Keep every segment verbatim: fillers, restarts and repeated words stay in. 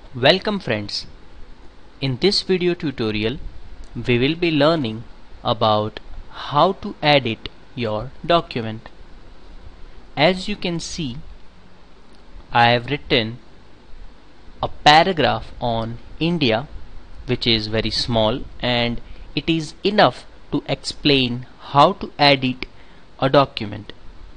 Welcome friends. In this video tutorial we will be learning about how to edit your document. As you can see, I have written a paragraph on India which is very small, and it is enough to explain how to edit a document.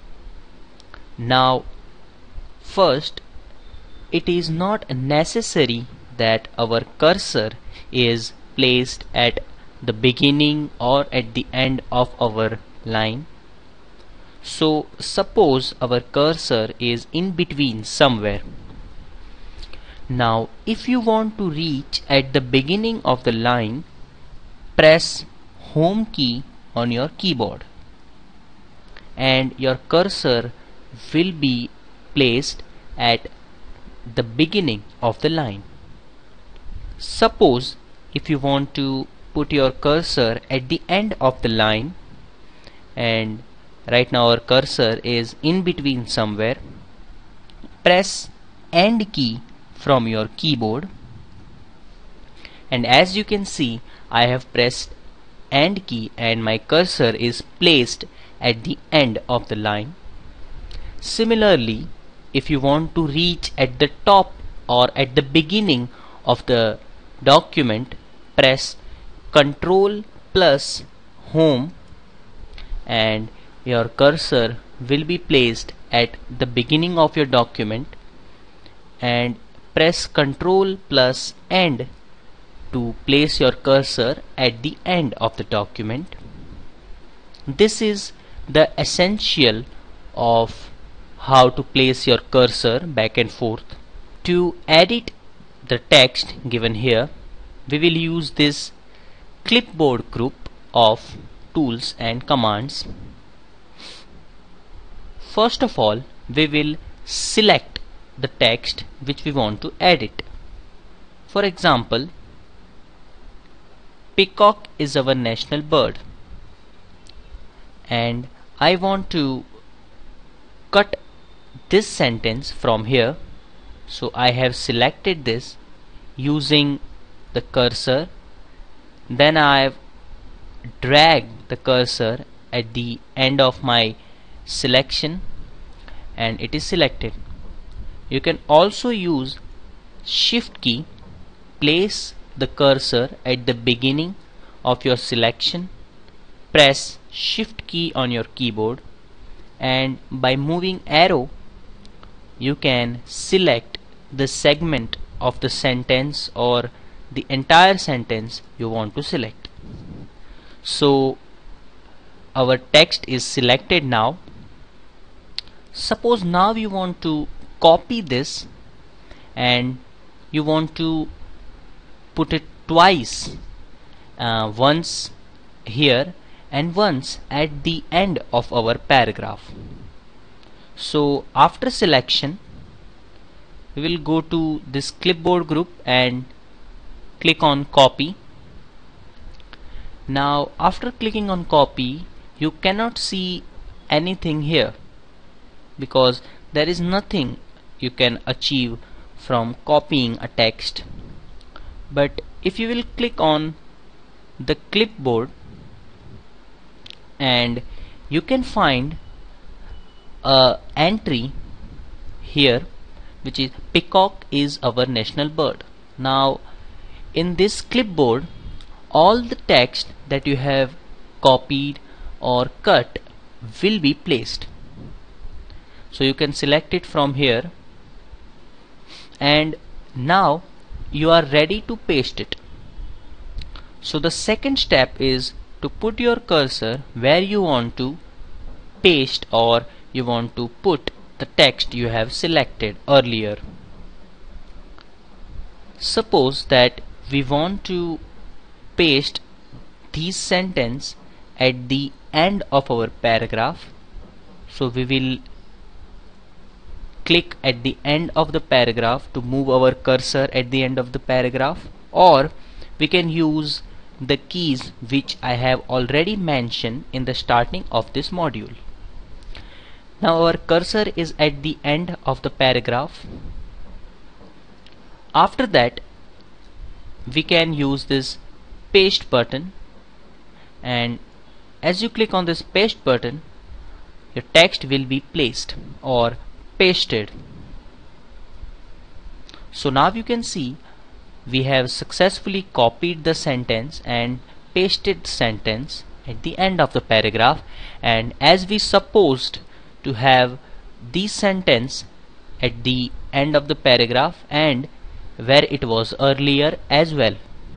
Now first, it is not necessary that our cursor is placed at the beginning or at the end of our line. So suppose our cursor is in between somewhere. Now if you want to reach at the beginning of the line, press Home key on your keyboard and your cursor will be placed at the beginning of the line. Suppose if you want to put your cursor at the end of the line, and right now our cursor is in between somewhere, press End key from your keyboard, and as you can see, I have pressed End key and my cursor is placed at the end of the line. Similarly, if you want to reach at the top or at the beginning of the document, press Ctrl plus Home and your cursor will be placed at the beginning of your document, and press Ctrl plus End to place your cursor at the end of the document. This is the essential of how to place your cursor back and forth. To edit the text given here, we will use this clipboard group of tools and commands. First of all, we will select the text which we want to edit. For example, peacock is our national bird, and I want to cut this sentence from here. So I have selected this using the cursor, then I have dragged the cursor at the end of my selection and it is selected. You can also use Shift key, place the cursor at the beginning of your selection, press Shift key on your keyboard, and by moving arrow you can select the segment of the sentence or the entire sentence you want to select. So our text is selected now. Suppose now you want to copy this and you want to put it twice, uh, once here and once at the end of our paragraph. So after selection, we will go to this clipboard group and click on copy. Now after clicking on copy, you cannot see anything here because there is nothing you can achieve from copying a text. But if you will click on the clipboard, and you can find a entry here which is peacock is our national bird. Now in this clipboard, all the text that you have copied or cut will be placed. So you can select it from here, and now you are ready to paste it. So the second step is to put your cursor where you want to paste or you want to put the text you have selected earlier. Suppose that we want to paste this sentence at the end of our paragraph. So we will click at the end of the paragraph to move our cursor at the end of the paragraph, or we can use the keys which I have already mentioned in the starting of this module. Now our cursor is at the end of the paragraph. After that, we can use this paste button, and as you click on this paste button, your text will be placed or pasted. So now you can see we have successfully copied the sentence and pasted sentence at the end of the paragraph, and as we supposed to have the sentence at the end of the paragraph and where it was earlier as well.